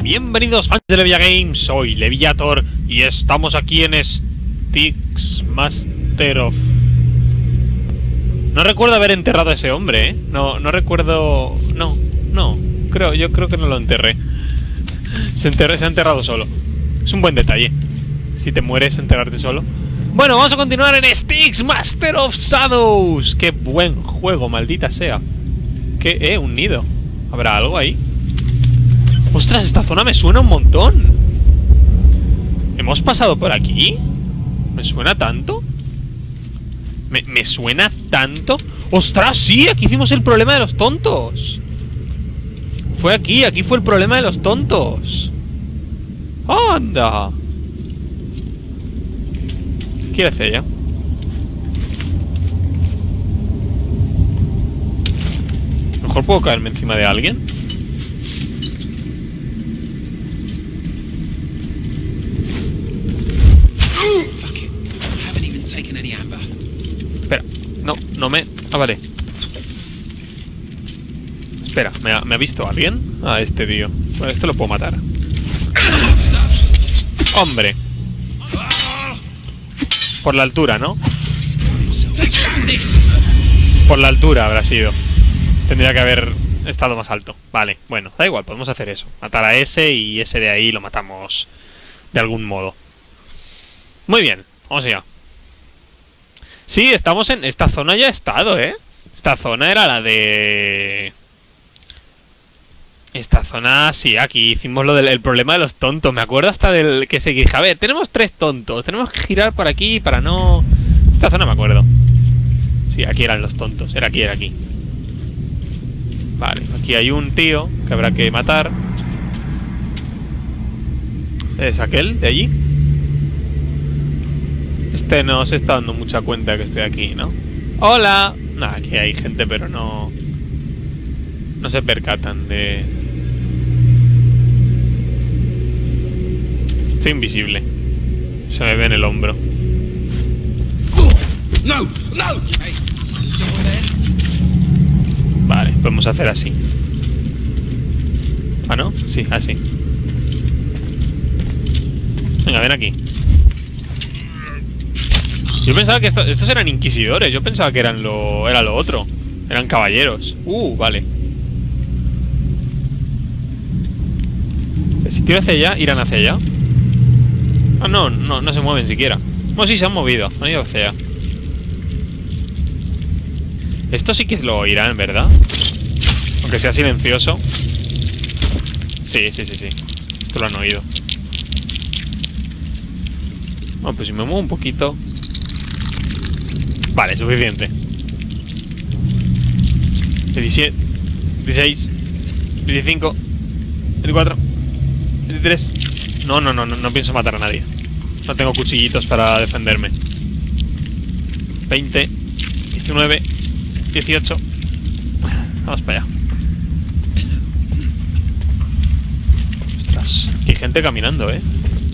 Bienvenidos fans de Levia Games, soy Leviator y estamos aquí en Styx Master of... No recuerdo haber enterrado a ese hombre, ¿eh? No recuerdo... No, yo creo que no lo enterré. Se ha enterrado solo. Es un buen detalle. Si te mueres, enterrarte solo. Bueno, vamos a continuar en Styx Master of Shadows. Qué buen juego, maldita sea. ¿Qué? Un nido. ¿Habrá algo ahí? ¡Ostras! Esta zona me suena un montón. ¿Hemos pasado por aquí? ¿Me suena tanto? ¿Me suena tanto? ¡Ostras! Sí, aquí hicimos el problema de los tontos. Fue aquí fue el problema de los tontos. ¡Anda! ¿Qué quiere hacer ella? Mejor puedo caerme encima de alguien. Espera, no me... Ah, vale. Espera, ¿me ha visto alguien? Ah, este tío. Bueno, este lo puedo matar. ¡Hombre! Por la altura, ¿no? Por la altura habrá sido. Tendría que haber estado más alto. Vale, bueno, da igual, podemos hacer eso. Matar a ese y ese de ahí lo matamos de algún modo. Muy bien, vamos allá. Sí, estamos en... Esta zona ya he estado, ¿eh? Esta zona era la de... Esta zona, sí, aquí hicimos lo del problema de los tontos. Me acuerdo hasta del que se dije, a ver, tenemos 3 tontos. Tenemos que girar por aquí para no... Esta zona me acuerdo. Sí, aquí eran los tontos. Era aquí. Vale, aquí hay un tío que habrá que matar. ¿Es aquel de allí? Este no se está dando mucha cuenta que estoy aquí, ¿no? ¡Hola! Nada, aquí hay gente, pero no se percatan de... Estoy invisible. Se me ve en el hombro. ¡No! Vale, podemos hacer así. ¿Ah, no? Sí, así. Venga, ven aquí. Yo pensaba que estos eran inquisidores. Yo pensaba que era lo otro. Eran caballeros. Vale. Si tiro hacia allá, irán hacia allá. Ah, no se mueven siquiera. No, sí, se han movido. Han ido hacia allá. Esto sí que lo oirán, ¿verdad? Aunque sea silencioso. Sí. Esto lo han oído. Bueno, pues si me muevo un poquito... Vale, suficiente. 17, 16, 25, 24, 23. No pienso matar a nadie. No tengo cuchillitos para defenderme. 20, 19, 18. Vamos para allá. Ostras, aquí hay gente caminando, ¿eh?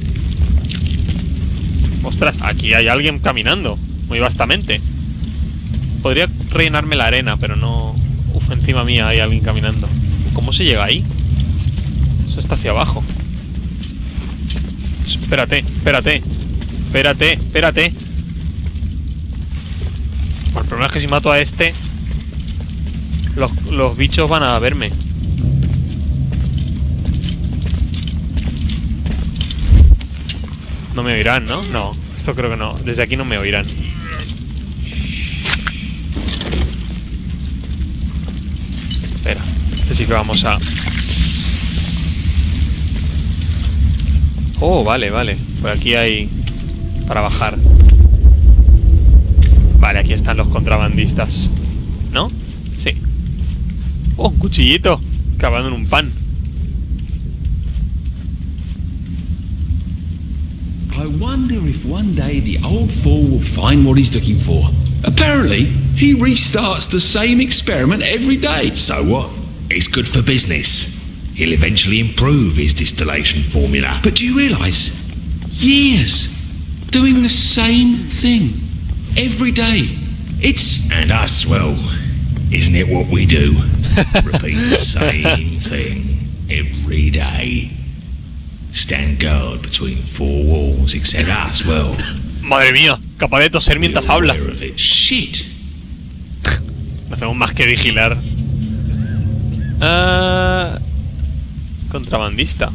Ostras, aquí hay alguien caminando. Muy vastamente. Podría rellenarme la arena, pero no... encima mía hay alguien caminando. ¿Cómo se llega ahí? Eso está hacia abajo. Espérate. Bueno, el problema es que si mato a este... Los bichos van a verme. No me oirán, ¿no? No, esto creo que no. Desde aquí no me oirán. Espera, este sí que vamos a... Oh, vale. Por aquí hay... para bajar. Vale, aquí están los contrabandistas. ¿No? Sí. Oh, un cuchillito. Cavando en un pan. I wonder if one day the old fool will find what he's looking for. Apparently, he restarts the same experiment every day. So what? It's good for business. He'll eventually improve his distillation formula. But do you realise? Years doing the same thing every day. It's... And us, well, isn't it what we do? Repeat the same thing every day. Stand guard between four walls, except us. Well, Madre mía, capaz de toser mientras we're habla. aware of it. Shit. No hacemos más que vigilar. Contrabandista.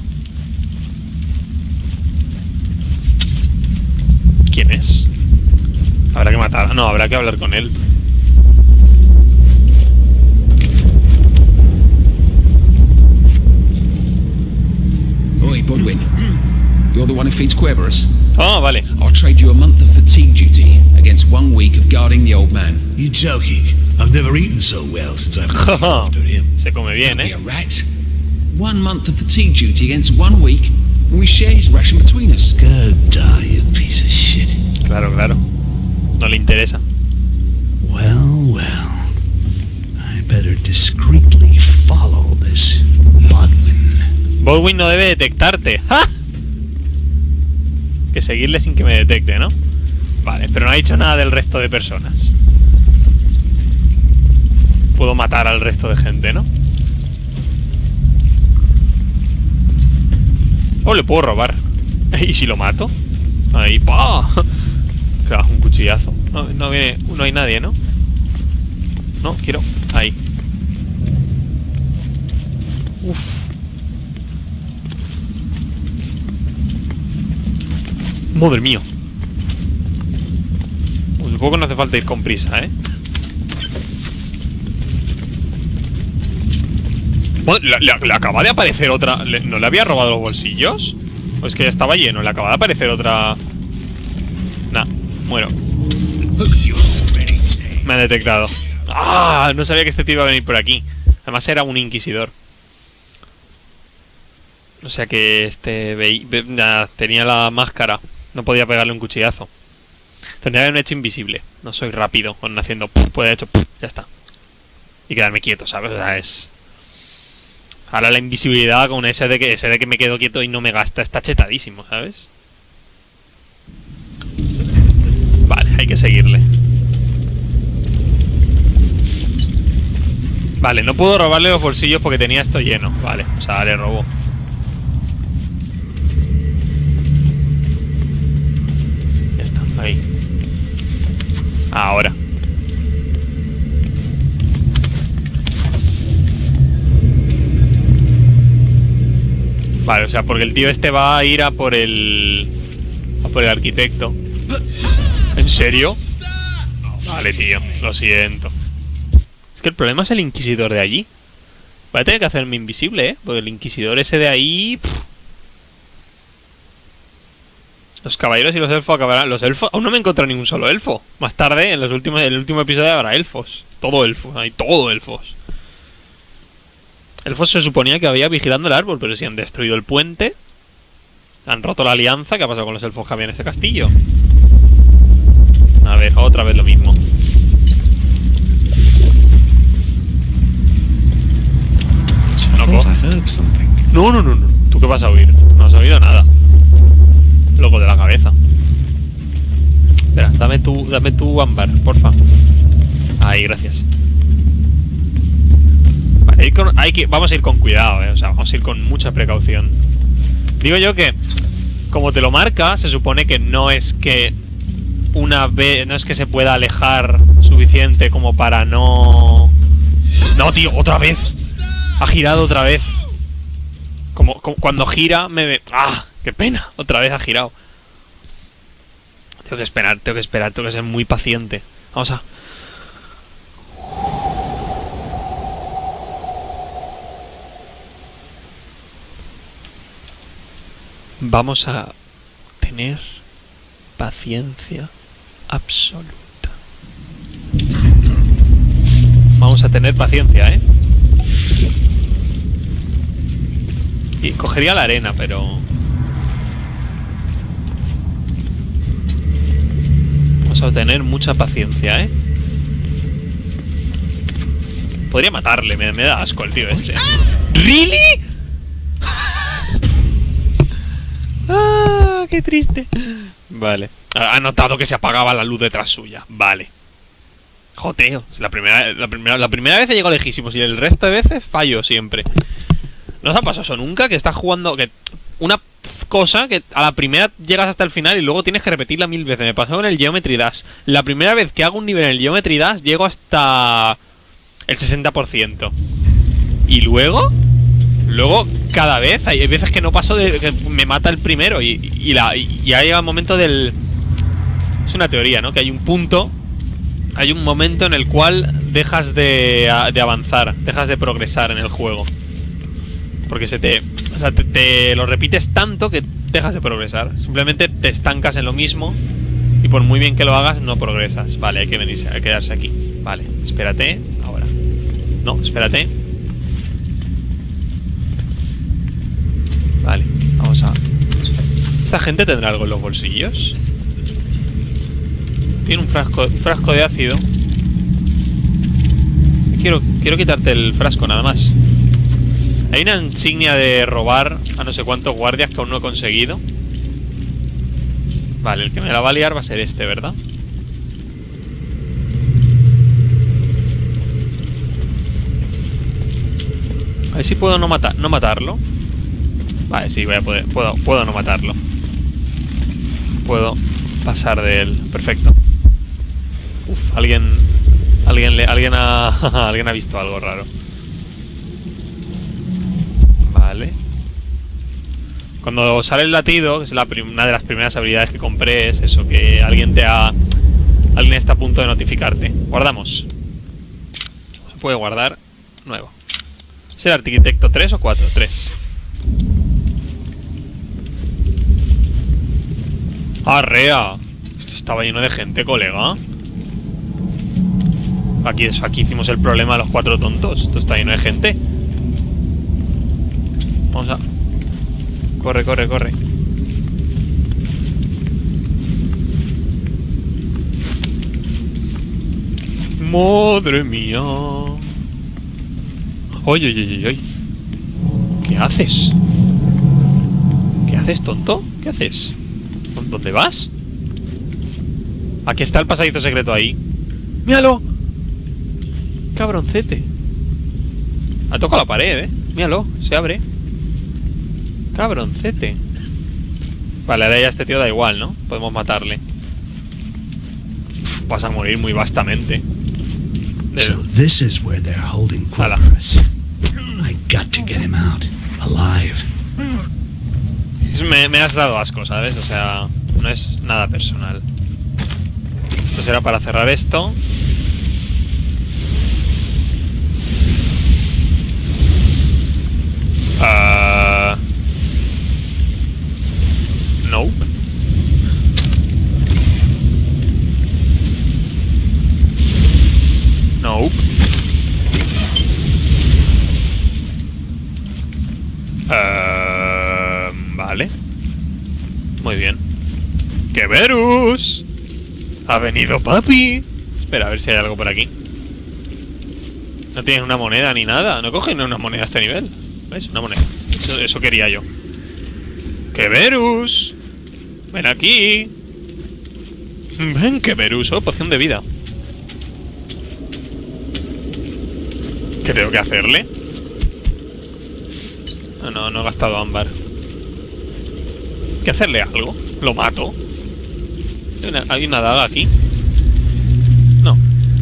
¿Quién es? Habrá que matar. No, habrá que hablar con él. Oi, Bodwin. You're the one who feeds Querberus? Oh, vale. I'll trade you a month of fatigue duty against 1 week of guarding the old man. You joking? I've never eaten so well since I've been looking after him. Se come bien, Be ¿eh? a rat. 1 month of fatigue duty against 1 week, and we share his ration between us. Go die, you piece of shit. Claro, claro. No le interesa. Well, well. I better discreetly follow this Bodwin. Baldwin no debe detectarte. ¡Ja! Que seguirle sin que me detecte, ¿no? Vale, pero no ha dicho nada del resto de personas. Puedo matar al resto de gente, ¿no? O le puedo robar. ¿Y si lo mato? Ahí, ¡pah! Claro, un cuchillazo. No viene... No hay nadie, ¿no? No, quiero... Ahí. Uf. Madre mía. Pues supongo que no hace falta ir con prisa, ¿eh? Bueno, le acaba de aparecer otra... ¿No le había robado los bolsillos? ¿O es que ya estaba lleno? Le acaba de aparecer otra... Nah, muero. Me ha detectado. ¡Ah! No sabía que este tío iba a venir por aquí. Además era un inquisidor. O sea que tenía la máscara. No podía pegarle un cuchillazo. Tendría que haberme hecho invisible. No soy rápido con haciendo... Puede haber hecho... Ya está. Y quedarme quieto, ¿sabes? O sea, es... Ahora la invisibilidad con ese de que me quedo quieto y no me gasta está chetadísimo, ¿sabes? Vale, hay que seguirle. Vale, no puedo robarle los bolsillos porque tenía esto lleno. Vale, o sea, le robó. Ya está, ahí. Ahora. Vale, o sea, porque el tío este va a ir a por el... A por el arquitecto. ¿En serio? Vale, tío, lo siento. Es que el problema es el inquisidor de allí. Voy a tener que hacerme invisible, ¿eh? Porque el inquisidor ese de ahí... Los caballeros y los elfos acabarán... Los elfos... Aún no me he encontrado ningún solo elfo. Más tarde, en el último episodio habrá elfos. Todo elfos, hay todo elfos. Elfos se suponía que había vigilando el árbol, pero si han destruido el puente, han roto la alianza. ¿Qué ha pasado con los elfos que había en este castillo? A ver, otra vez lo mismo. No, no, no, no. ¿Tú qué vas a oír? No has oído nada. Loco de la cabeza. Espera, dame tu ámbar, porfa. Ahí, gracias. Vale, vamos a ir con cuidado, o sea, vamos a ir con mucha precaución. Digo yo que, como te lo marca, se supone que no es que no es que se pueda alejar suficiente como para no... No, tío, otra vez. Ha girado otra vez. Como cuando gira me ve... ¡Ah! ¡Qué pena! Otra vez ha girado. Tengo que esperar, tengo que ser muy paciente. Vamos a... Vamos a tener paciencia absoluta. Vamos a tener paciencia, ¿eh? Y cogería la arena, pero... Vamos a tener mucha paciencia, ¿eh? Podría matarle, me da asco el tío este. ¿Really? ¡Ah! ¡Qué triste! Vale. Ha notado que se apagaba la luz detrás suya. Vale. Joteo. La primera vez he llegado lejísimos y el resto de veces fallo siempre. ¿No os ha pasado eso nunca? Que estás jugando... Que una cosa que a la primera llegas hasta el final y luego tienes que repetirla 1000 veces. Me pasó con el Geometry Dash. La primera vez que hago un nivel en el Geometry Dash llego hasta el 60%. Y luego cada vez hay veces que no paso de que me mata el primero y ya llega el momento del... Es una teoría, ¿no? Que hay un punto, hay un momento en el cual dejas de avanzar, dejas de progresar en el juego. Porque te lo repites tanto que dejas de progresar. Simplemente te estancas en lo mismo y por muy bien que lo hagas no progresas. Vale, hay que venirse, hay que quedarse aquí. Vale, espérate, ahora. No, espérate. Vale, vamos a... ¿Esta gente tendrá algo en los bolsillos? Tiene un frasco de ácido. Quiero quitarte el frasco nada más. Hay una insignia de robar a no sé cuántos guardias que aún no he conseguido. Vale, el que me la va a liar va a ser este, ¿verdad? A ver si puedo no matarlo. Vale, sí, puedo no matarlo. Puedo pasar de él. Perfecto. Uf, alguien ha visto algo raro. Vale. Cuando sale el latido, que es una de las primeras habilidades que compré, es eso, que alguien está a punto de notificarte. Guardamos. Se puede guardar. Nuevo. ¿Es el arquitecto 3 o 4? 3. ¡Arrea! Esto estaba lleno de gente, colega. Aquí hicimos el problema de los 4 tontos. Esto está lleno de gente. Vamos a... Corre. Madre mía. Oye. ¿Qué haces? ¿Qué haces, tonto? ¿Qué haces? ¿Dónde vas? Aquí está el pasadizo secreto ahí. ¡Míralo! Cabroncete. Ha tocado la pared, Míralo, se abre. Cabroncete. Vale, ahora ya este tío da igual, ¿no? Podemos matarle. Vas a morir muy vastamente. So this is where they're holding Quarkus. I got to get him out, alive. Me has dado asco, ¿sabes? O sea, no es nada personal. Esto será para cerrar esto. Nope. Nope. Vale. Muy bien. ¡Qué Verus! ¡Ha venido papi! Espera, a ver si hay algo por aquí. No tienes una moneda ni nada. No cogen una moneda a este nivel. ¿Ves? Una moneda. Eso quería yo. ¡Qué Verus! Ven aquí. Ven, que Verus. Oh, poción de vida. ¿Qué tengo que hacerle? No he gastado ámbar. ¿Hay que hacerle algo? ¿Lo mato? ¿Hay una daga aquí? No.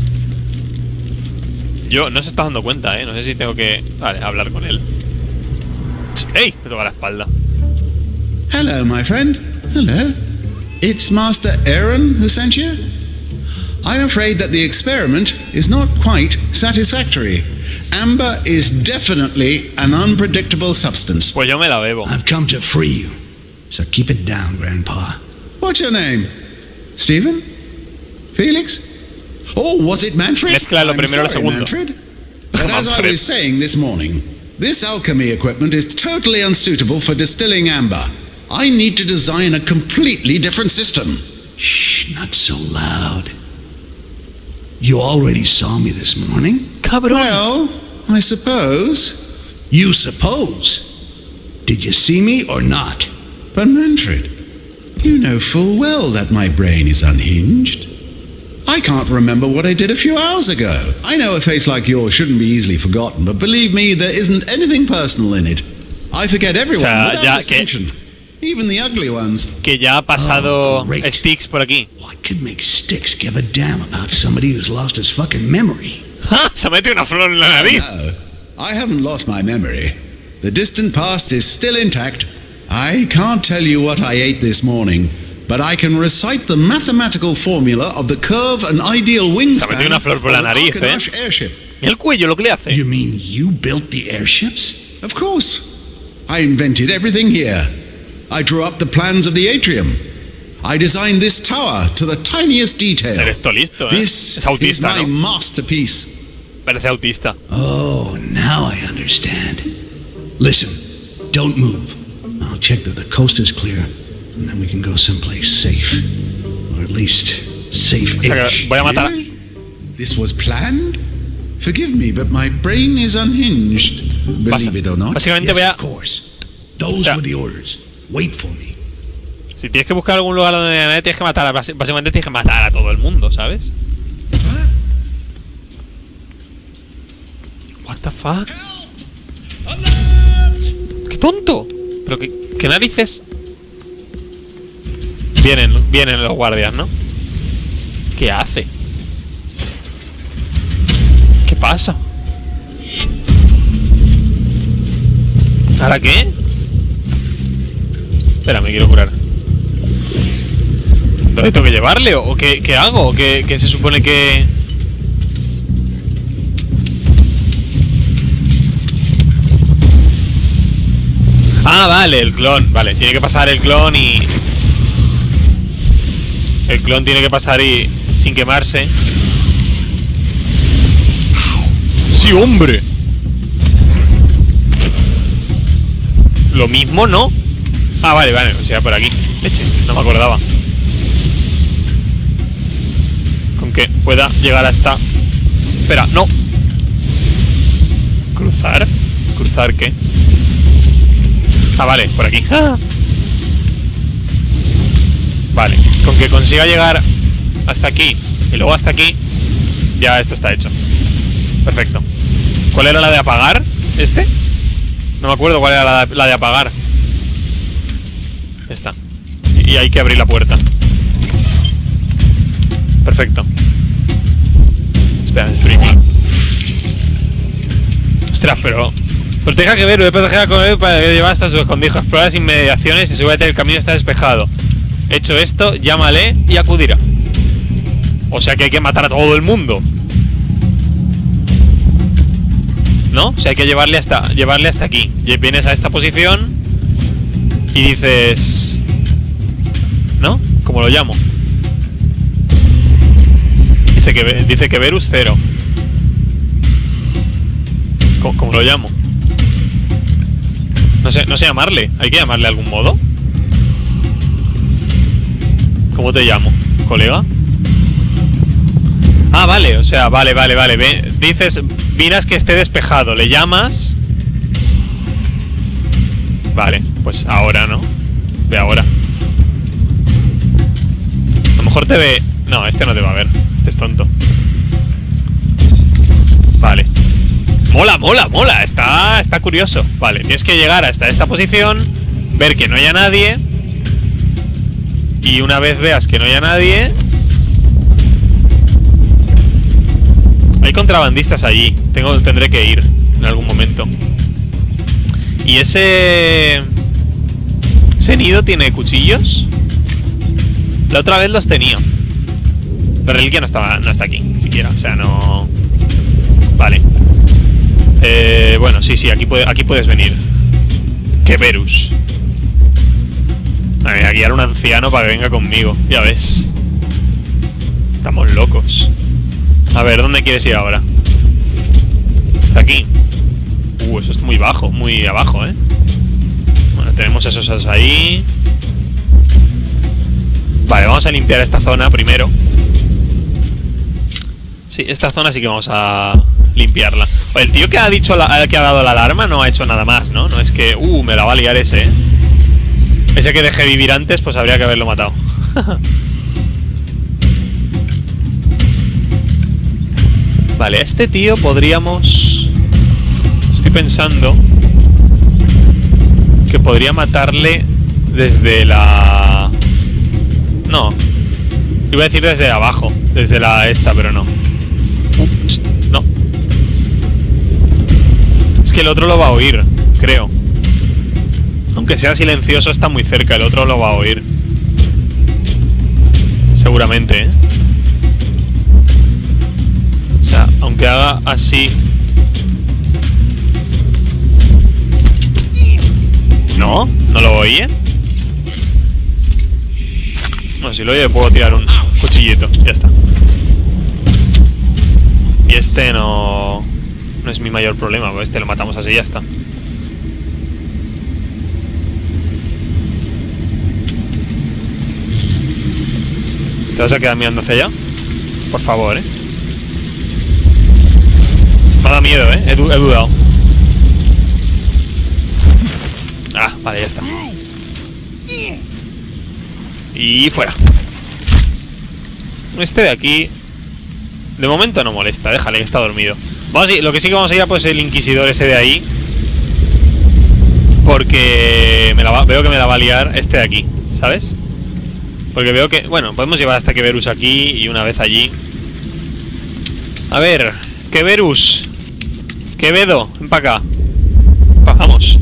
No se está dando cuenta, No sé si tengo que... Vale, hablar con él. ¡Ey! Me toca la espalda. Hello, my friend. Hello. It's Master Aaron who sent you? I'm afraid that the experiment is not quite satisfactory. Amber is definitely an unpredictable substance. Pues yo me la bebo. I've come to free you, so keep it down, Grandpa. What's your name? Stephen? Felix? Oh, was it Manfred? Mezcla lo primero y lo segundo. Manfred. But as I was saying this morning, this alchemy equipment is totally unsuitable for distilling amber. I need to design a completely different system. Shh, not so loud. You already saw me this morning? Cabrón. Well, I suppose. You suppose? Did you see me or not? But Manfred, you know full well that my brain is unhinged. I can't remember what I did a few hours ago. I know a face like yours shouldn't be easily forgotten, but believe me, there isn't anything personal in it. I forget everyone without distinction. even the ugly ones. Que ya ha pasado Oh, great. Styx por aquí. What could make Styx give a damn about somebody who's lost his fucking memory? ¡Ja! Se mete una flor en la nariz. No, I haven't lost my memory. The distant past is still intact. I can't tell you what I ate this morning, but I can recite the mathematical formula of the curve and ideal Se ha metido wingspan una flor por la of an nariz, Arkanosh airship. Mira el cuello, lo que le hace. You mean you built the airships? Of course. I invented everything here. I drew up the plans of the atrium. I designed this tower to the tiniest detail. Eres todo listo, ¿eh? This Es autista, is my ¿no? masterpiece. Parece autista. Oh, now I understand. Listen, don't move. I'll check that the coast is clear, and then we can go someplace safe. Or at least safe-ish. O sea que voy a matar a- Really? This was planned? Forgive me, but my brain is unhinged. Believe it or not. Básicamente Yes, voy a- of course. Those O sea- were the orders. Wait for me. Si tienes que buscar algún lugar donde nadie, tienes que matar básicamente tienes que matar a todo el mundo, ¿sabes? What the fuck? ¡Qué tonto! Pero qué narices. Vienen los guardias, ¿no? ¿Qué hace? ¿Qué pasa? ¿Ahora qué? Espera, me quiero curar. ¿Dónde tengo que llevarle? ¿O qué hago? ¿O qué se supone que...? Ah, vale, el clon. Vale, tiene que pasar el clon y... El clon tiene que pasar y... sin quemarse. ¡Sí, hombre! Lo mismo, ¿no? Ah, vale, o sea, por aquí. Leche, no me acordaba. Con que pueda llegar hasta... Espera, no. ¿Cruzar? ¿Cruzar qué? Ah, vale, por aquí. ¡Ah! Vale, con que consiga llegar hasta aquí y luego hasta aquí, ya esto está hecho. Perfecto. ¿Cuál era la de apagar? ¿Este? No me acuerdo cuál era la de apagar. Esta. Y hay que abrir la puerta. Perfecto. Espera, destruirla. Ostras, pero... Proteja que ver, proteja con él para que llevar hasta sus escondrijos. Explora las inmediaciones y asegúrate que el camino está despejado. Hecho esto, llámale y acudirá. O sea que hay que matar a todo el mundo, ¿no? O sea, hay que llevarle hasta aquí. Vienes a esta posición y dices... ¿No? ¿Cómo lo llamo? Dice que Verus 0. ¿Cómo lo llamo? No sé llamarle. ¿Hay que llamarle de algún modo? ¿Cómo te llamo, colega? Ah, vale, o sea, vale. Dices, miras que esté despejado, le llamas. Vale, pues ahora, ¿no? Ve ahora. A lo mejor te ve... No, este no te va a ver. Este es tonto. Vale. Mola. Está curioso. Vale, tienes que llegar hasta esta posición, ver que no haya nadie. Y una vez veas que no haya nadie... Hay contrabandistas allí. Tendré que ir en algún momento. Y ese nido tiene cuchillos. La otra vez los tenía. La reliquia no está aquí siquiera. O sea, no... Vale. Bueno, sí, aquí puedes venir. Que Verus. A guiar a un anciano para que venga conmigo. Ya ves. Estamos locos. A ver, ¿dónde quieres ir ahora? Está aquí. Eso está muy bajo, muy abajo, ¿eh? Bueno, tenemos esos ahí. Vale, vamos a limpiar esta zona primero. Sí, esta zona sí que vamos a limpiarla. El tío que ha dicho que ha dado la alarma no ha hecho nada más, ¿no? No es que... me la va a liar ese, ¿eh? Ese que dejé vivir antes, pues habría que haberlo matado. Vale, a este tío podríamos... Estoy pensando que podría matarle desde la... No. Iba a decir desde abajo. Desde la esta, pero no. Ups, no. Es que el otro lo va a oír, creo. Aunque sea silencioso, está muy cerca. El otro lo va a oír. Seguramente, ¿eh? O sea, aunque haga así... No, no lo oye. No, si lo oye puedo tirar un cuchillito. Ya está. Y este no... No es mi mayor problema, pues este lo matamos así y ya está. ¿Te vas a quedar mirando hacia allá? Por favor, ¿eh? Me ha dado miedo, ¿eh? He dudado. Ah, vale, ya está. Y fuera. Este de aquí de momento no molesta, déjale que está dormido. Vamos a ir, lo que sí que vamos a ir a pues el inquisidor ese de ahí, porque veo que me la va a liar este de aquí, ¿sabes? Porque veo que... Bueno, podemos llevar hasta Keverus aquí y una vez allí. A ver, Keverus, Quevedo, ven para acá. Vamos.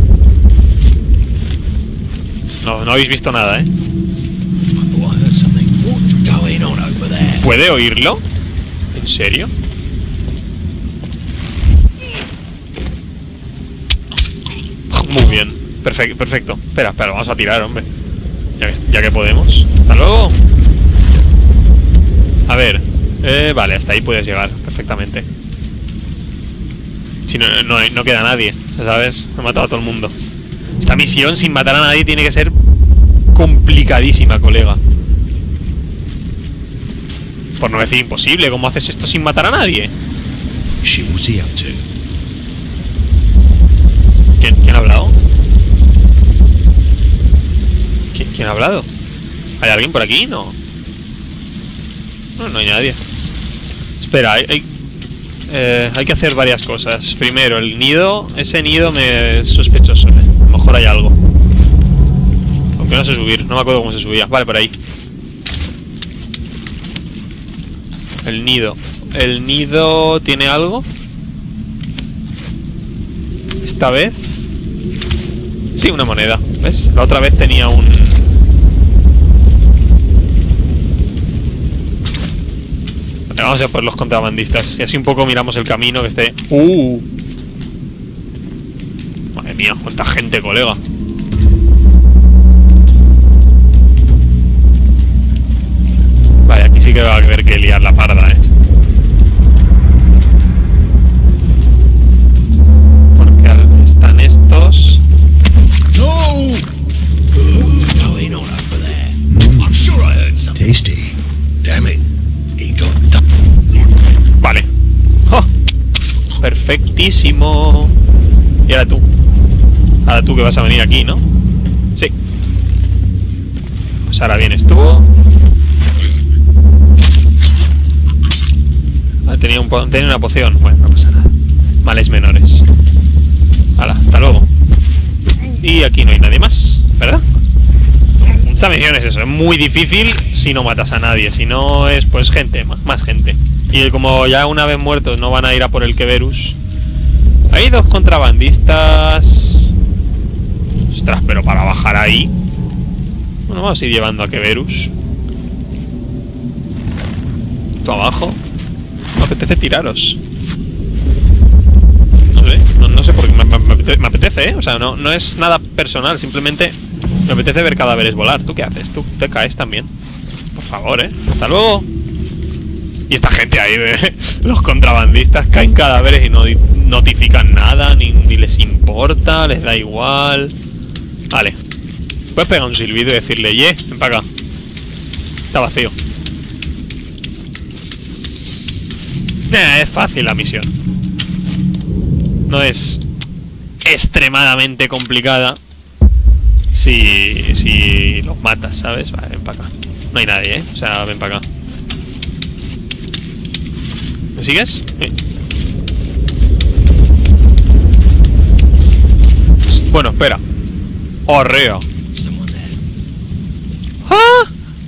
No habéis visto nada, ¿eh? ¿Puede oírlo? ¿En serio? Muy bien. Perfecto. Espera, vamos a tirar, hombre. Ya que podemos. ¡Hasta luego! A ver. Vale, hasta ahí puedes llegar perfectamente. Si no queda nadie, ¿sabes? He matado a todo el mundo. Esta misión sin matar a nadie tiene que ser complicadísima, colega. Por no decir imposible. ¿Cómo haces esto sin matar a nadie? ¿Quién ha hablado? ¿Quién ha hablado? ¿Hay alguien por aquí? No. No hay nadie. Espera, hay que hacer varias cosas. Primero, el nido. Ese nido me es sospechoso, ¿eh? A lo mejor hay algo. Aunque no sé subir, no me acuerdo cómo se subía. Vale, por ahí. El nido. ¿El nido tiene algo? Esta vez. Sí, una moneda. ¿Ves? La otra vez tenía un... Vamos a por los contrabandistas. Y así un poco miramos el camino que esté... Madre mía, cuánta gente, colega. Vale, aquí sí que va a haber que liar la parda, ¿eh? Porque están estos... Tasty. Damn it. He got Vale. ¡Oh! Perfectísimo. Y ahora tú. Ahora tú que vas a venir aquí, ¿no? Sí. Pues ahora vienes tú. Tenía una poción. Bueno, no pasa nada. Males menores. Hala, hasta luego. Y aquí no hay nadie más, ¿verdad? Esta misión es eso, es muy difícil si no matas a nadie. Si no es, pues, gente, más gente. Y como ya una vez muertos no van a ir a por el Keverus. Hay dos contrabandistas. Ostras, pero para bajar ahí. Bueno, vamos a ir llevando a Keverus. Tú abajo. Me apetece tiraros. No sé por qué me apetece, ¿eh? O sea, no es nada personal. Simplemente me apetece ver cadáveres volar. ¿Tú qué haces? ¿Tú te caes también? Por favor, ¿eh? ¡Hasta luego! Y esta gente ahí, los contrabandistas, caen cadáveres y no notifican nada, ni les importa, les da igual. Vale. Puedes pegar un silbido y decirle, ven para acá. Está vacío. Es fácil la misión. No es extremadamente complicada si los matas, ¿sabes? Vale, ven para acá. No hay nadie, ¿eh? O sea, ven para acá. ¿Me sigues? Sí. Bueno, espera. ¡Horreo! ¡Ah!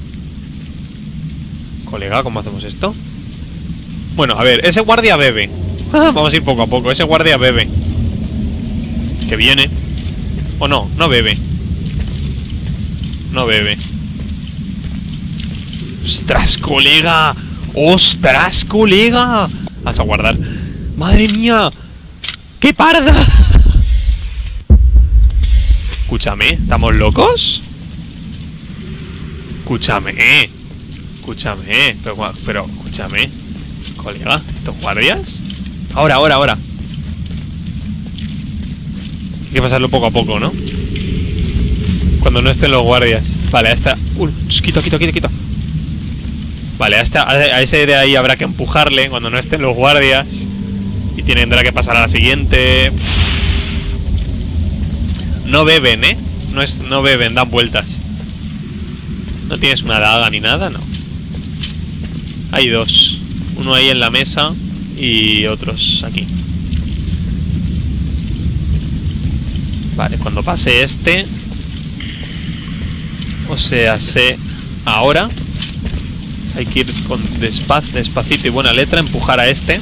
Colega, ¿cómo hacemos esto? Bueno, a ver, ese guardia bebe. Ah, vamos a ir poco a poco. Ese guardia bebe. Que viene. O no, no bebe. No bebe. ¡Ostras, colega! ¡Ostras, colega! Vas a guardar. ¡Madre mía! ¡Qué parda! Escúchame, ¿estamos locos? Escúchame. Escúchame. Pero, escúchame. Colega, ¿estos guardias? Ahora. Hay que pasarlo poco a poco, ¿no? Cuando no estén los guardias. Vale, a esta... quito. Vale, a ese de ahí habrá que empujarle cuando no estén los guardias. Y tendrá que pasar a la siguiente. No beben, ¿eh? No beben, dan vueltas. ¿No tienes una daga ni nada? No. Hay dos. Uno ahí en la mesa y otros aquí. Vale, cuando pase este... O sea, ahora hay que ir con despacito y buena letra, empujar a este.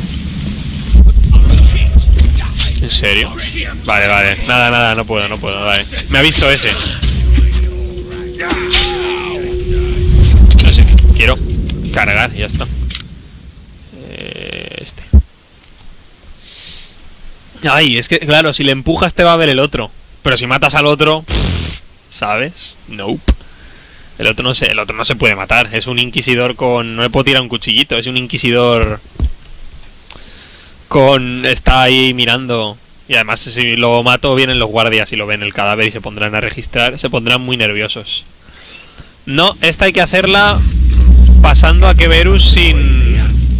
¿En serio? Vale. Nada, no puedo, vale. Me ha visto ese. No sé, quiero cargar y ya está. Este. Ay, es que, claro, si le empujas te va a ver el otro. Pero si matas al otro... ¿Sabes? Nope. El otro no se puede matar. Es un inquisidor con... No le puedo tirar un cuchillito. Es un inquisidor... Está ahí mirando. Y además si lo mato vienen los guardias y lo ven el cadáver y se pondrán a registrar. Se pondrán muy nerviosos. No, esta hay que hacerla pasando a Keberus sin...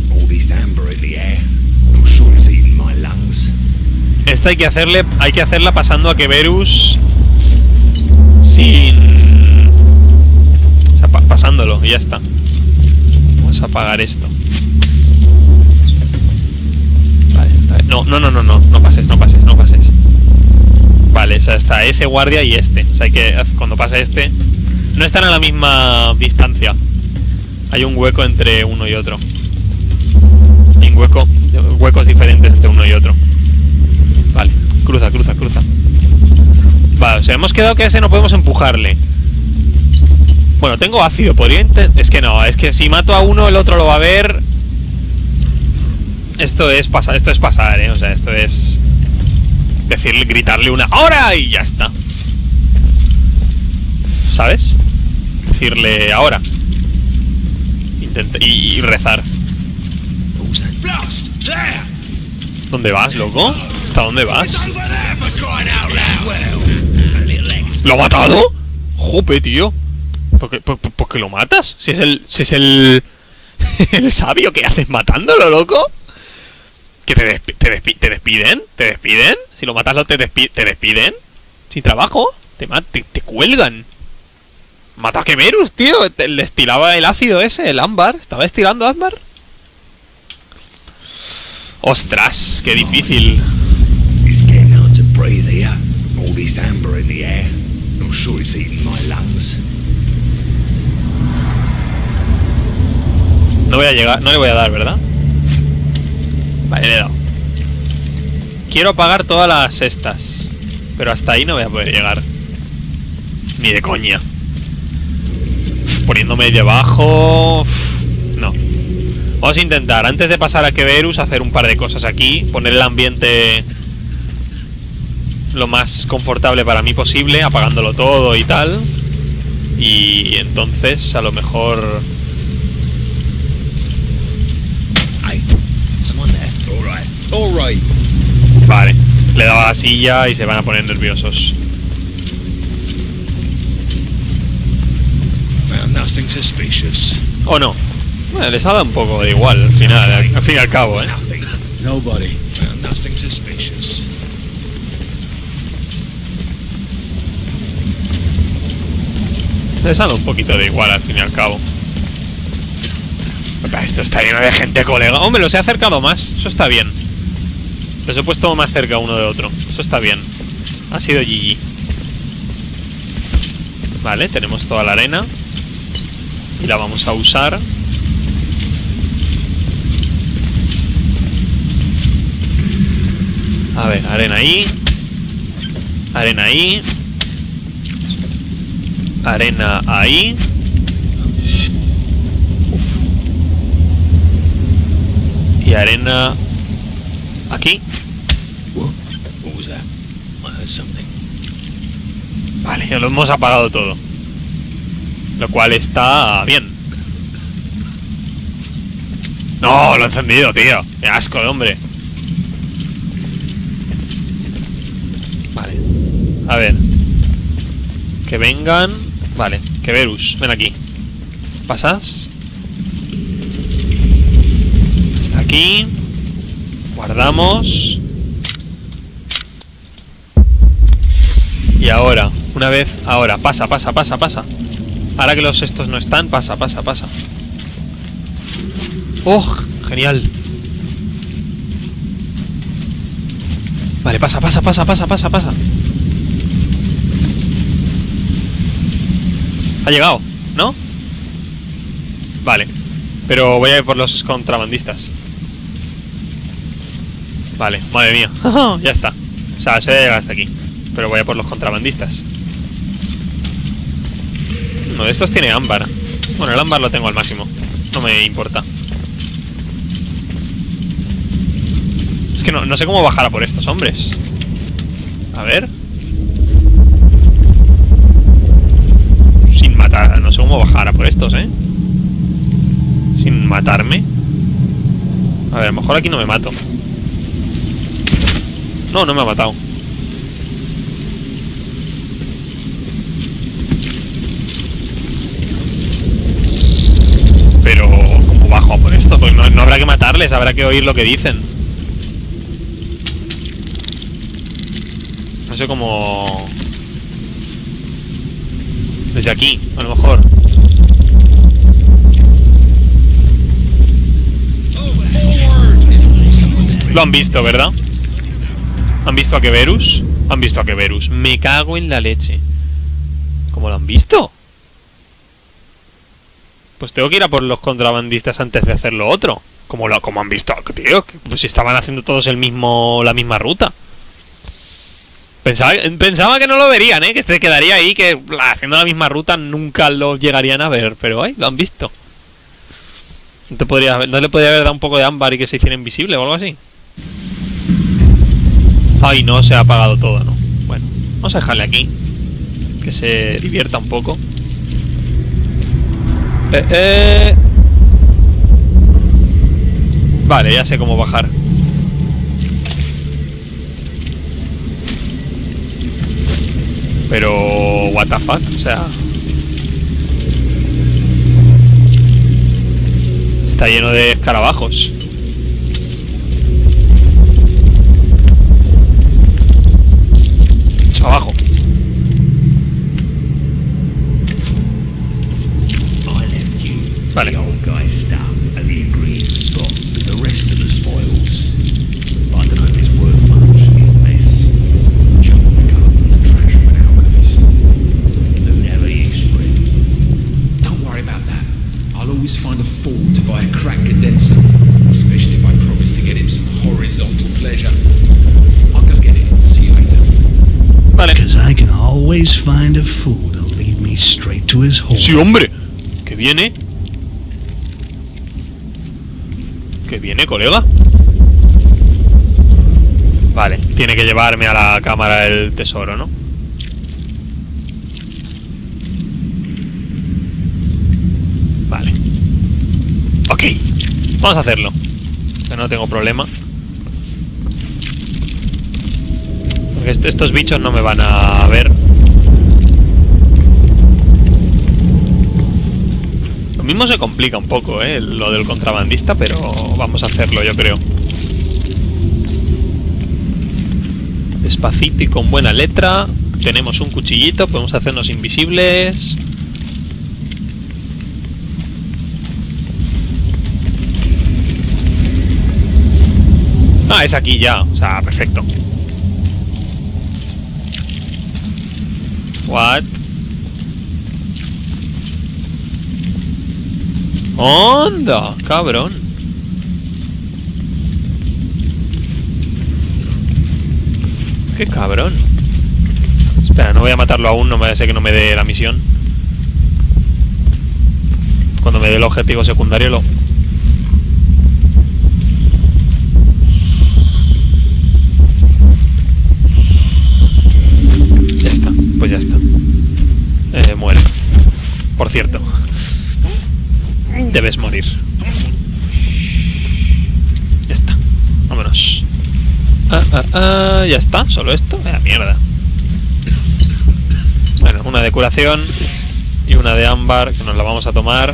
Esta hay que hacerla pasando a Keberus sin... O sea, pasándolo y ya está. Vamos a apagar esto. Vale. No pases. Vale, o sea, está ese guardia y este. O sea, hay que, cuando pase este... No están a la misma distancia. Hay un hueco entre uno y otro. Hay huecos diferentes entre uno y otro. Vale, cruza. Vale, o sea, hemos quedado que a ese no podemos empujarle. Bueno, tengo ácido, podría intentar... Es que no, es que si mato a uno el otro lo va a ver. Esto es pasar, o sea, esto es... gritarle una ¡hora! Y ya está. ¿Sabes? Decirle ahora. Y rezar. ¿Dónde vas, loco? ¿Hasta dónde vas? ¿Lo ha matado? Jope, tío. ¿Por qué lo matas? Si es el el sabio, ¿qué haces matándolo, loco? ¿Que te despiden? ¿Te despiden? Si lo matas, te despiden. Sin trabajo. Te cuelgan. Mata a Keberus, tío. Le destilaba el ácido ese, el ámbar. Estaba destilando ámbar. Ostras, qué difícil. It's getting hard to breathe here. All this amber in the air. Not sure it's eating my lungs. No voy a llegar, no le voy a dar, ¿verdad? Vale, le he dado. Quiero apagar todas las estas, pero hasta ahí no voy a poder llegar. Ni de coña. Poniéndome debajo... No. Vamos a intentar, antes de pasar a Keberus, hacer un par de cosas aquí. Poner el ambiente lo más confortable para mí posible, apagándolo todo y tal. Y entonces, a lo mejor... All right. Vale, le daba la silla y se van a poner nerviosos. Found nothing suspicious. ¿O no? Bueno, les ha dado un poco de igual al final, al fin y al cabo, ¿eh? Nobody. Found nothing suspicious. Les ha dado un poquito de igual al fin y al cabo. Esto está lleno de gente, colega. Hombre, los he acercado más, eso está bien. Los he puesto más cerca uno de otro. Eso está bien. Ha sido GG. Vale, tenemos toda la arena. Y la vamos a usar. A ver, arena ahí. Arena ahí. Arena ahí. Uf. Y arena aquí. What was that? I heard something. Vale, ya lo hemos apagado todo. Lo cual está bien. No, lo he encendido, tío. Qué asco de hombre. Vale. A ver. Que vengan. Vale, que Verus, ven aquí. ¿Pasas? Hasta aquí. Guardamos. Y ahora, una vez, ahora, pasa. Ahora que los estos no están, pasa. ¡Oh! Genial. Vale, pasa. Ha llegado, ¿no? Vale. Pero voy a ir por los contrabandistas. Vale, madre mía. Ya está. O sea, se llega hasta aquí. Pero voy a por los contrabandistas. Uno de estos tiene ámbar. Bueno, el ámbar lo tengo al máximo. No me importa. Es que no sé cómo bajar a por estos hombres. A ver. Sin matar. No sé cómo bajar a por estos, sin matarme. A ver, a lo mejor aquí no me mato. No me ha matado. Pero, ¿cómo bajo a por esto? Pues no habrá que matarles, habrá que oír lo que dicen. No sé cómo... Desde aquí, a lo mejor. Lo han visto, ¿verdad? ¿Han visto a Keverus? Han visto a Keverus. Me cago en la leche. ¿Cómo lo han visto? Pues tengo que ir a por los contrabandistas antes de hacer lo otro. ¿Cómo han visto? Tío, pues si estaban haciendo todos la misma ruta. Pensaba que no lo verían, que se quedaría ahí, que haciendo la misma ruta nunca lo llegarían a ver. Pero lo han visto. ¿No le podría haber dado un poco de ámbar y que se hiciera invisible o algo así? Ay, no, se ha apagado todo, ¿no? Bueno, vamos a dejarle aquí. Que se divierta un poco. Vale, ya sé cómo bajar. Pero... what the fuck, o sea... Está lleno de escarabajos. Eso abajo. Vale. Find a fool to buy a crack condenser, especially if I promise to get him some horizontal pleasure. I'll go get it. See you later. Vale. Because I can always find a fool to lead me straight to his hole. Sí, hombre. ¿Qué viene? ¿Qué viene, colega? Vale, tiene que llevarme a la cámara del tesoro, ¿no? Vale. Ok, vamos a hacerlo. Que no tengo problema. Porque estos bichos no me van a ver. Lo mismo se complica un poco, lo del contrabandista, pero vamos a hacerlo, yo creo. Despacito y con buena letra. Tenemos un cuchillito, podemos hacernos invisibles. Ah, es aquí ya, o sea, perfecto. What? ¡Onda! ¡Cabrón! ¡Qué cabrón! Espera, no voy a matarlo aún, no me vaya a ser que no me dé la misión. Cuando me dé el objetivo secundario lo... Ya está, pues ya está. Muere. Por cierto. Debes morir. Ya está. Vámonos. Ya está, solo esto. Mierda. Bueno, una de curación y una de ámbar que nos la vamos a tomar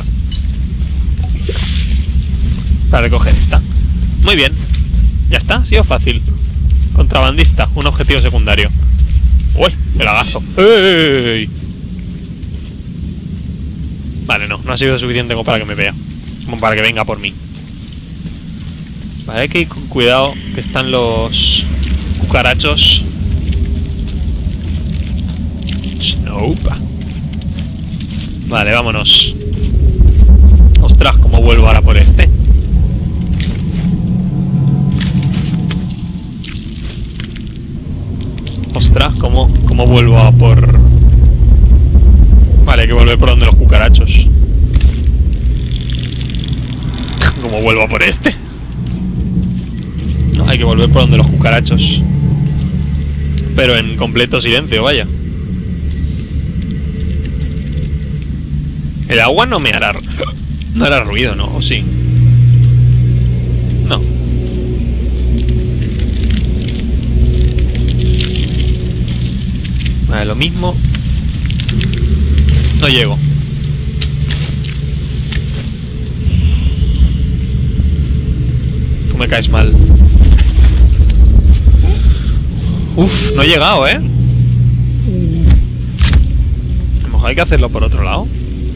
para recoger esta. Muy bien. Ya está, ha sido fácil. Contrabandista, un objetivo secundario. Uy, el agazo. ¡Ey! Vale, no ha sido suficiente como para que me vea. Como para que venga por mí. Vale, hay que ir con cuidado, que están los cucarachos. Nope. Vale, vámonos. Ostras, ¿cómo vuelvo ahora por este? Ostras, ¿cómo vuelvo a por...? Vale, hay que volver por donde los cucarachos. ¿Cómo vuelvo a por este? No, hay que volver por donde los cucarachos. Pero en completo silencio, vaya. El agua no me hará... No hará ruido, ¿no? ¿O sí? No. Vale, lo mismo. No llego. Tú me caes mal. Uf, no he llegado, ¿eh? A lo mejor hay que hacerlo por otro lado.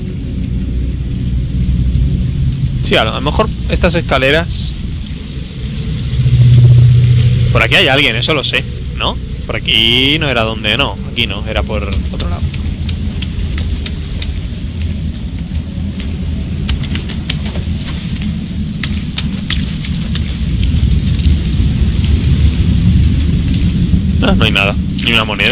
Sí, a lo mejor estas escaleras... Por aquí hay alguien, eso lo sé, ¿no? Por aquí no era donde... No, aquí no, era por otro lado. No hay nada, ni una moneda.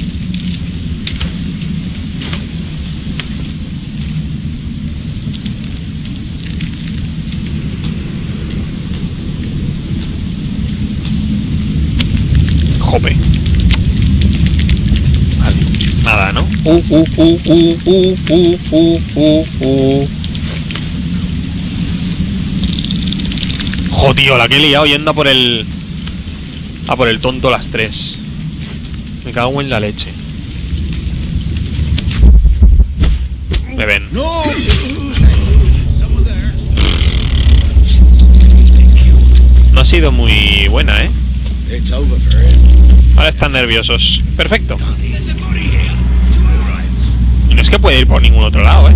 Jope. Vale, nada, ¿no? Jo, tío, la que he liado yendo a por el... A por el tonto las 3. Me cago en la leche. Me ven. No ha sido muy buena, ¿eh? Ahora están nerviosos. Perfecto. Y no es que puede ir por ningún otro lado, ¿eh?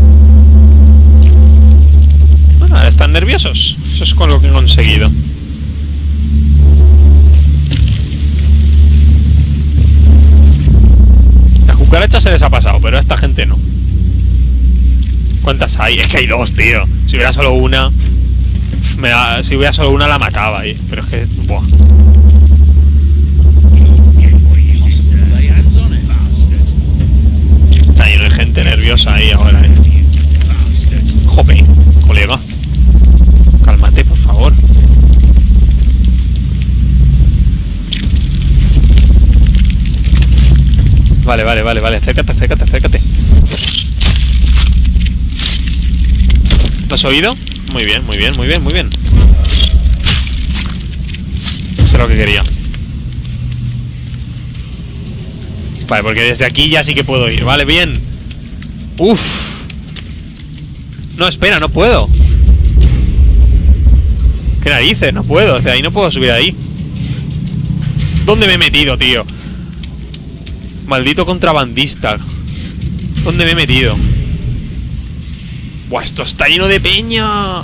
Bueno, ahora están nerviosos. Eso es con lo que he conseguido. Cucaracha se les ha pasado, pero a esta gente no. ¿Cuántas hay? Es que hay 2, tío. Si hubiera solo una... Si hubiera solo una la mataba ahí. Pero es que... Buah. Está lleno de gente nerviosa ahí ahora, eh. Jope, colega. Cálmate, por favor. Vale. Acércate. ¿Lo has oído? Muy bien. Eso es lo que quería. Vale, porque desde aquí ya sí que puedo ir. Vale, bien. Uf. No, espera, no puedo. ¿Qué narices? No puedo. Desde ahí no puedo subir ahí. ¿Dónde me he metido, tío? Maldito contrabandista. ¿Dónde me he metido? Buah, esto está lleno de peña.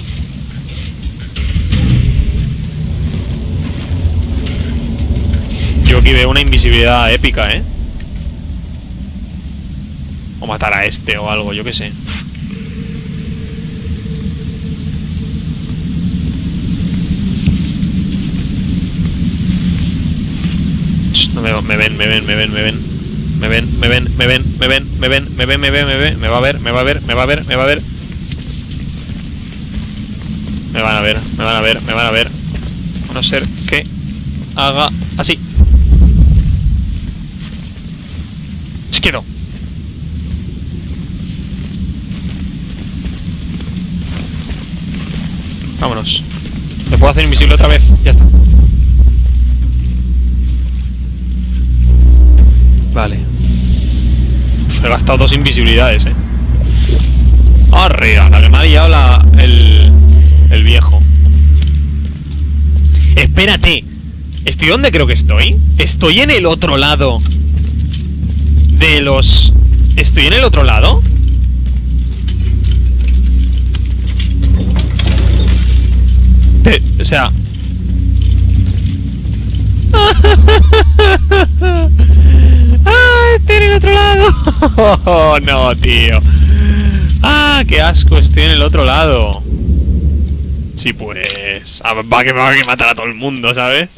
Yo aquí veo una invisibilidad épica, ¿eh? O matar a este o algo, yo qué sé. No me ven. Me va a ver. Me van a ver. A no ser que haga así. Izquierdo. Vámonos. Me puedo hacer invisible otra vez. Ya está. Vale. He gastado 2 invisibilidades, Arriba, la que me ha liado el viejo. Espérate. ¿Estoy donde creo que estoy? Estoy en el otro lado de los... ¿Estoy en el otro lado? O sea... Estoy en el otro lado. Oh, no, tío. Qué asco, estoy en el otro lado. Sí, pues... Va que matar a todo el mundo, ¿sabes?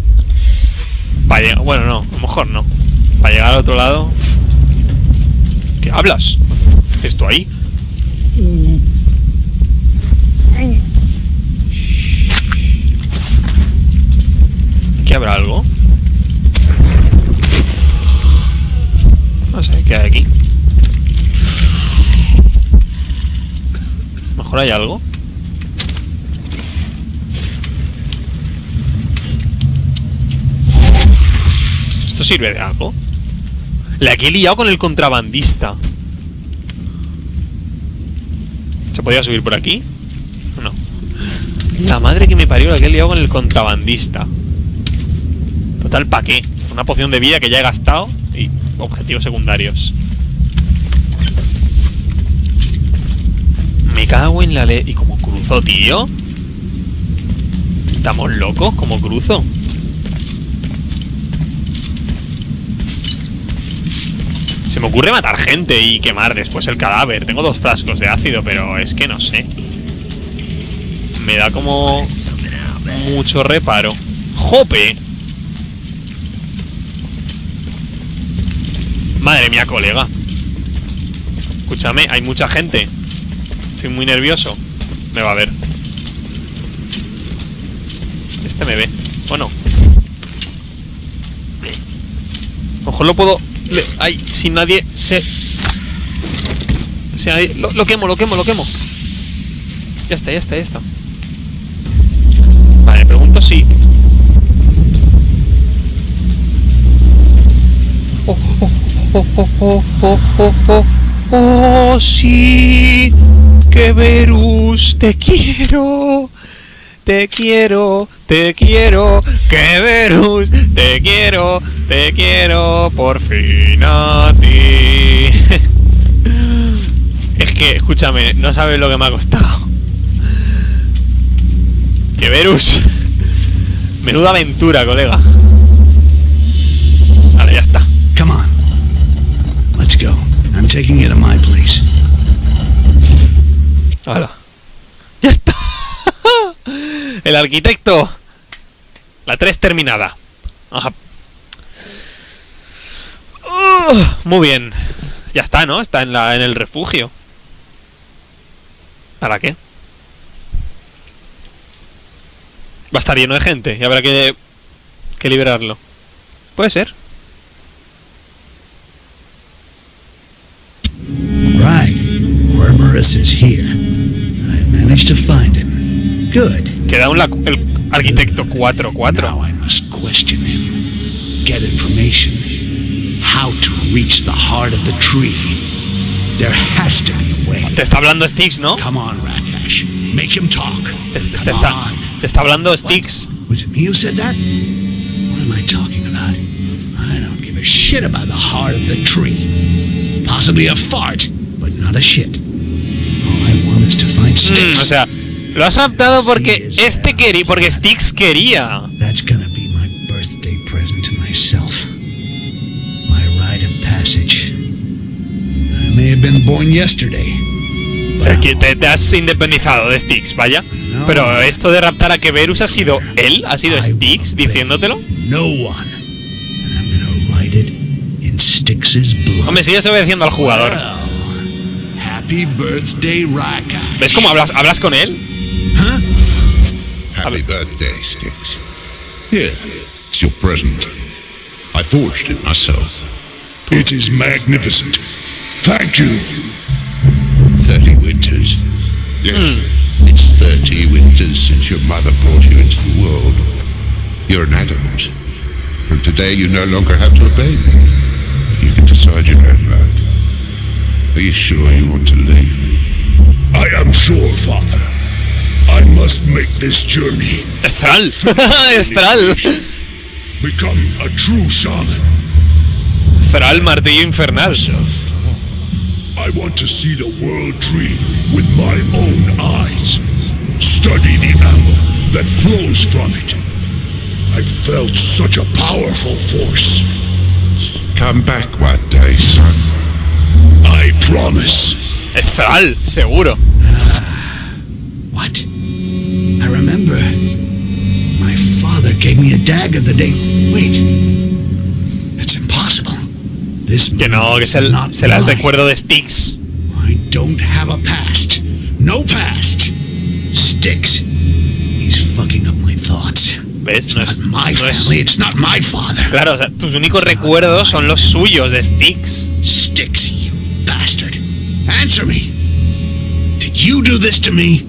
Bueno, no, a lo mejor no. Para llegar al otro lado... ¿Qué hablas? ¿Esto ahí? ¿Aquí habrá algo? No sé, ¿qué hay aquí? ¿Mejor hay algo? ¿Esto sirve de algo? La que he liado con el contrabandista. ¿Se podía subir por aquí? No. La madre que me parió, la que he liado con el contrabandista. Total, ¿pa' qué? Una poción de vida que ya he gastado y objetivos secundarios. Me cago en la ley. ¿Y cómo cruzo, tío? ¿Estamos locos? ¿Cómo cruzo? Se me ocurre matar gente y quemar después el cadáver. Tengo 2 frascos de ácido, pero es que no sé. Me da como... mucho reparo. ¡Jope! Madre mía, colega. Escúchame, hay mucha gente. Estoy muy nervioso. Me va a ver. Este me ve. ¿O no? A lo mejor lo puedo... Ay, sin nadie se... Lo quemo. Ya está. Vale, me pregunto si... Oh, sí. Que Verus, te quiero. Que Verus, te quiero. Por fin a ti. Es que, escúchame, no sabes lo que me ha costado. Que Verus. Menuda aventura, colega. Vale, ya está. Come on. Let's go. I'm taking you to my place. Hala. Ya está. El arquitecto. La 3 terminada. Ajá. Muy bien. Ya está, ¿no? Está en el refugio. ¿Para qué? Va a estar lleno de gente y habrá que liberarlo. Puede ser. Right. Cerberus is here. I managed to find him. Good. Queda el arquitecto 4-4. Now I must question him. Get information. How to reach the heart of the tree. There has to be a way. Te está hablando Styx, ¿no? Come on, Rakash. Make him talk. Te está hablando Styx. Was it me who said that? What am I talking about? I don't give a shit about the heart of the tree. Possibly a fart, but not a shit. All I want is to find Styx. O sea, lo has adaptado porque porque Styx quería. That's gonna be my birthday present to myself. My rite of passage. I may have been born yesterday. O sea, que te has independizado de Styx, vaya. Pero esto de raptar a Keverus ha sido él, ha sido Styx diciéndotelo. No one. And I'm Styx's blood. Hombre, sigues obedeciendo al jugador. Well, happy birthday, Rakash. ¿Ves cómo hablas con él? Huh? Happy birthday, Styx. Here, it's your present. I forged it myself. It is magnificent. Thank you. 30 winters. Yes, it's 30 winters since your mother brought you into the world. You're an adult. From today, you no longer have to obey me. You can decide your own life. Are you sure you want to leave? I am sure, Father. I must make this journey. Estral. Estral. Become a true shaman. Estral, martillo infernal. Myself. I want to see the world tree with my own eyes. Study the amber that flows from it. I felt such a powerful force. Come back one day, son. I promise. Estral, seguro. What? I remember. My father gave me a dagger the day. Wait. It's impossible. This Que no, que not será el mine. recuerdo de Styx. I don't have a past. No past. Styx. He's fucking up my thoughts. ¿Ves? It's No not es, my no es- family. It's not my father. Claro, o sea, tus únicos recuerdos son los suyos de Styx. Styx, you bastard. Answer me. Did you do this to me?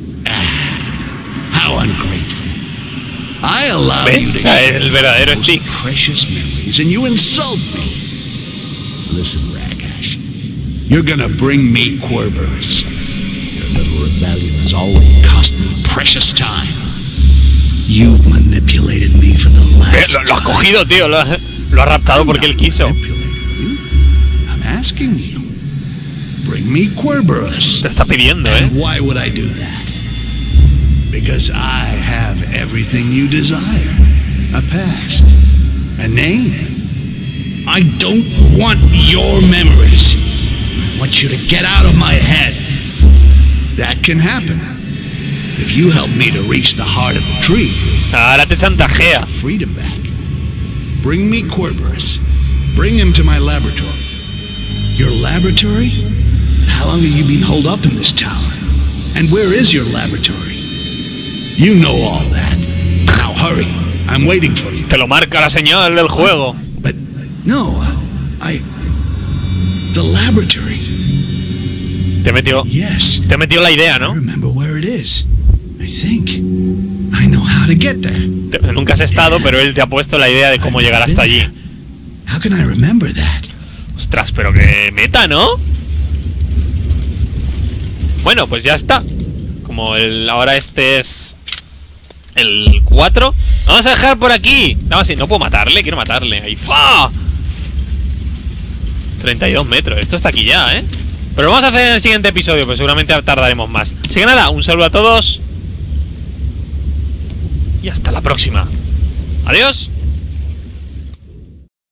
How ungrateful. I allowed you ¿Ves? to O sea, get el verdadero those Styx. precious memories and you insult me. Listen, Ragash. You're gonna bring me Querberus. Your little rebellion has already cost me precious time. You've manipulated me for the last Lo ha time. cogido, tío. Lo ha raptado porque él quiso. I'm asking you. Bring me Querberus. Te está pidiendo, And why would I do that? Because I have everything you desire. A past. A name. I don't want your memories. I want you to get out of my head. That can happen. If you help me to reach the heart of the tree, Ahora te chantajea. freedom back. Bring me Querberus. Bring him to my laboratory. Your laboratory? And how long have you been holed up in this tower? And where is your laboratory? You know all that. Now hurry. I'm waiting for you. Te lo marca la señal del juego. But no, the laboratory. Te metió la idea, I ¿no? remember where it is. I think I know how to get there. Nunca has estado, pero él te ha puesto la idea de cómo llegar hasta allí. How can I remember that? Ostras, pero que meta, ¿no? Bueno, pues ya está. Como ahora este es el 4. Vamos a dejar por aquí. No, si no puedo matarle, quiero matarle. Ahí, ¡fa! 32 metros. Esto está aquí ya, ¿eh? Pero lo vamos a hacer en el siguiente episodio, pues seguramente tardaremos más. Así que nada, un saludo a todos. Y hasta la próxima. Adiós.